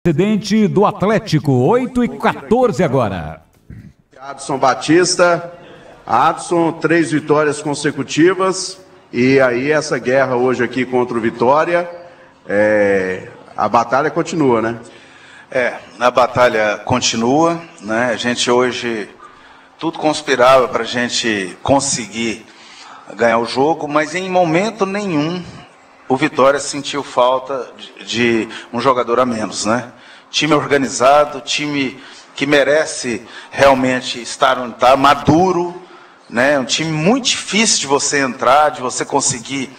Presidente do Atlético, 8h14 agora. Adson Batista. Adson, 3 vitórias consecutivas. E aí essa guerra hoje aqui contra o Vitória, a batalha continua, né? A batalha continua, né? A gente hoje, tudo conspirava para a gente conseguir ganhar o jogo, mas em momento nenhum o Vitória sentiu falta de um jogador a menos, né? Time organizado, time que merece realmente estar onde está, maduro, né? Um time muito difícil de você entrar, de você conseguir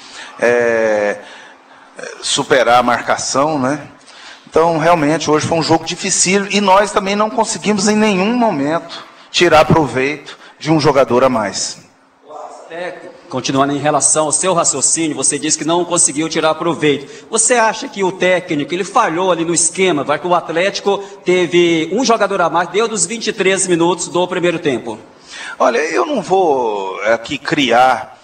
superar a marcação, né? Então, realmente, hoje foi um jogo difícil e nós também não conseguimos em nenhum momento tirar proveito de um jogador a mais. Continuando em relação ao seu raciocínio, você disse que não conseguiu tirar proveito. Você acha que o técnico ele falhou ali no esquema, vai que o Atlético teve um jogador a mais, deu dos 23 minutos do primeiro tempo? Olha, eu não vou aqui criar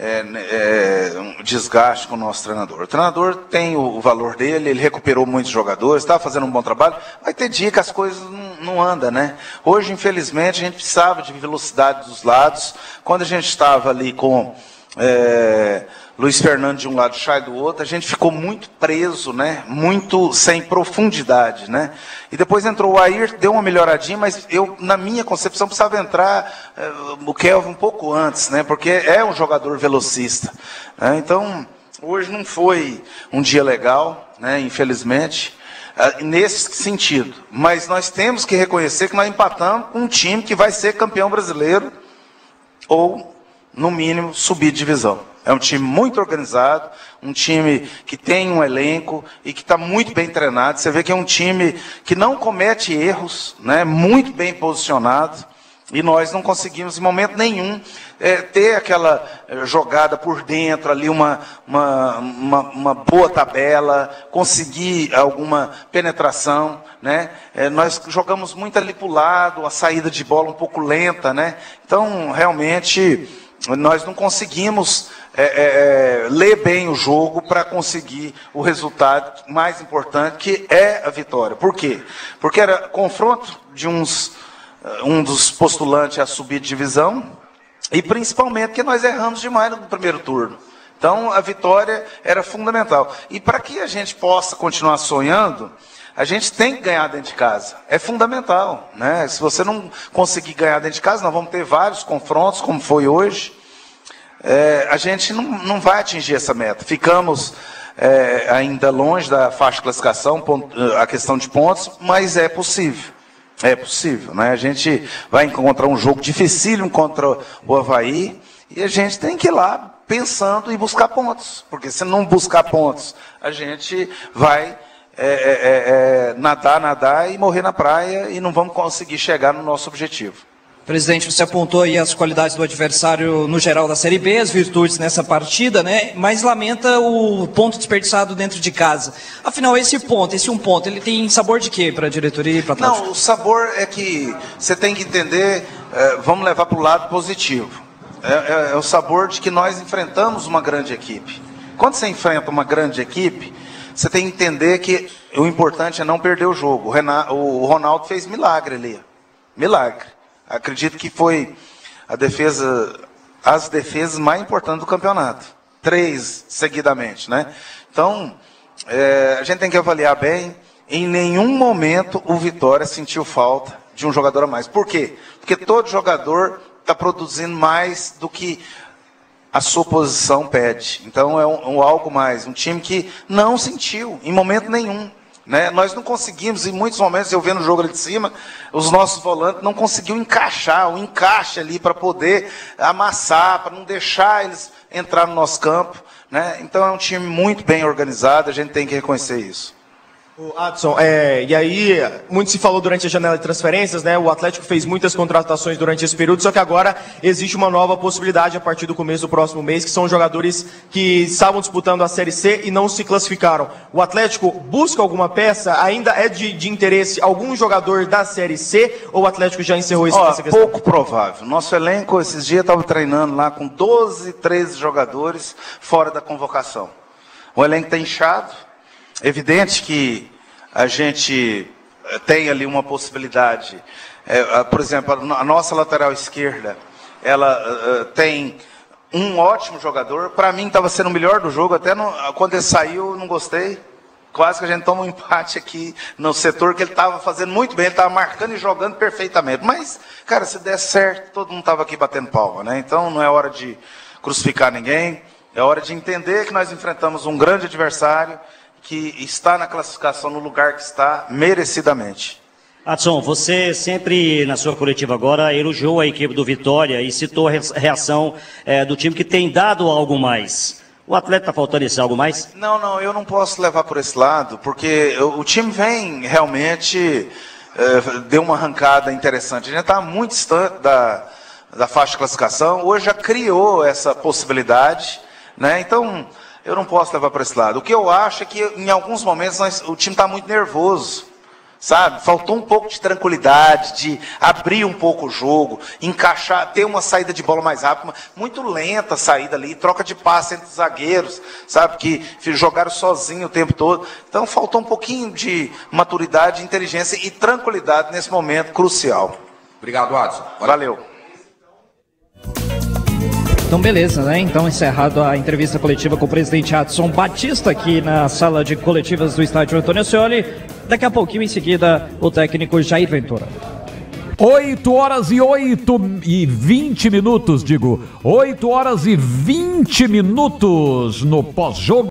um desgaste com o nosso treinador. O treinador tem o valor dele, ele recuperou muitos jogadores, está fazendo um bom trabalho. Vai ter dia que as coisas não andam, né? Hoje, infelizmente, a gente precisava de velocidade dos lados. Quando a gente estava ali com Luiz Fernando de um lado, Chay do outro, a gente ficou muito preso, né? Muito sem profundidade, né? E depois entrou o Ayrton, deu uma melhoradinha, mas eu, na minha concepção, precisava entrar o Kelvin um pouco antes, né? Porque é um jogador velocista, né? Então, hoje não foi um dia legal, né? Infelizmente, nesse sentido. Mas nós temos que reconhecer que nós empatamos com um time que vai ser campeão brasileiro ou, no mínimo, subir de divisão. É um time muito organizado, um time que tem um elenco e que está muito bem treinado. Você vê que é um time que não comete erros, né? Muito bem posicionado. E nós não conseguimos, em momento nenhum, ter aquela jogada por dentro, ali uma boa tabela, conseguir alguma penetração, né? Nós jogamos muito ali para o lado, a saída de bola um pouco lenta, né? Então, realmente, nós não conseguimos ler bem o jogo para conseguir o resultado mais importante, que é a vitória. Por quê? Porque era confronto de um dos postulantes a subir de divisão, e principalmente que nós erramos demais no primeiro turno. Então, a vitória era fundamental. E para que a gente possa continuar sonhando, a gente tem que ganhar dentro de casa. É fundamental, né? Se você não conseguir ganhar dentro de casa, nós vamos ter vários confrontos, como foi hoje. A gente não vai atingir essa meta. Ficamos ainda longe da faixa de classificação, a questão de pontos, mas é possível. É possível, né? A gente vai encontrar um jogo dificílimo contra o Avaí e a gente tem que ir lá pensando em buscar pontos. Porque se não buscar pontos, a gente vai nadar e morrer na praia e não vamos conseguir chegar no nosso objetivo. Presidente, você apontou aí as qualidades do adversário no geral da Série B, as virtudes nessa partida, né? Mas lamenta o ponto desperdiçado dentro de casa. Afinal, esse um ponto, ele tem sabor de quê para a diretoria e para o Atlético? Não, o sabor é que você tem que entender, vamos levar para o lado positivo. É o sabor de que nós enfrentamos uma grande equipe. Quando você enfrenta uma grande equipe, você tem que entender que o importante é não perder o jogo. O Ronaldo fez milagre ali. Milagre. Acredito que foi as defesas mais importantes do campeonato. 3 seguidamente, né? Então, a gente tem que avaliar bem. Em nenhum momento o Vitória sentiu falta de um jogador a mais. Por quê? Porque todo jogador está produzindo mais do que a sua posição pede. Então, é algo mais. Um time que não sentiu em momento nenhum. Né? Nós não conseguimos, em muitos momentos, eu vendo o jogo ali de cima, os nossos volantes não conseguiam encaixar, o encaixe ali para poder amassar, para não deixar eles entrar no nosso campo. Né? Então é um time muito bem organizado, a gente tem que reconhecer isso. O Adson, e aí, muito se falou durante a janela de transferências, né? O Atlético fez muitas contratações durante esse período, só que agora existe uma nova possibilidade a partir do começo do próximo mês, que são jogadores que estavam disputando a Série C e não se classificaram. O Atlético busca alguma peça? Ainda é de interesse algum jogador da Série C, ou o Atlético já encerrou essa questão? Pouco provável. Nosso elenco, esses dias, estava treinando lá com 12, 13 jogadores fora da convocação. O elenco está inchado. Evidente que a gente tem ali uma possibilidade. Por exemplo, a nossa lateral esquerda, ela tem um ótimo jogador. Para mim estava sendo o melhor do jogo, até quando ele saiu não gostei. Quase que a gente toma um empate aqui no setor, que ele estava fazendo muito bem, ele estava marcando e jogando perfeitamente. Mas, cara, se der certo, todo mundo estava aqui batendo palma, né? Então não é hora de crucificar ninguém, é hora de entender que nós enfrentamos um grande adversário que está na classificação no lugar que está, merecidamente. Adson, você sempre, na sua coletiva agora, elogiou a equipe do Vitória e citou a reação do time que tem dado algo mais. O atleta está faltando esse algo mais? Não, eu não posso levar por esse lado, porque o time vem realmente, deu uma arrancada interessante. A gente está muito distante da faixa de classificação, hoje já criou essa possibilidade, né? Então, eu não posso levar por esse lado. O que eu acho é que, em alguns momentos, o time está muito nervoso. Sabe? Faltou um pouco de tranquilidade, de abrir um pouco o jogo, encaixar, ter uma saída de bola mais rápida, muito lenta a saída ali, troca de passe entre os zagueiros, sabe? Que jogaram sozinho o tempo todo. Então faltou um pouquinho de maturidade, inteligência e tranquilidade nesse momento crucial. Obrigado, Adson. Valeu. Então beleza, né? Então encerrado a entrevista coletiva com o presidente Adson Batista aqui na sala de coletivas do estádio Antônio Ascioli. Daqui a pouquinho, em seguida, o técnico Jair Ventura. 8 horas e 20 minutos, digo. 8 horas e 20 minutos no pós-jogo.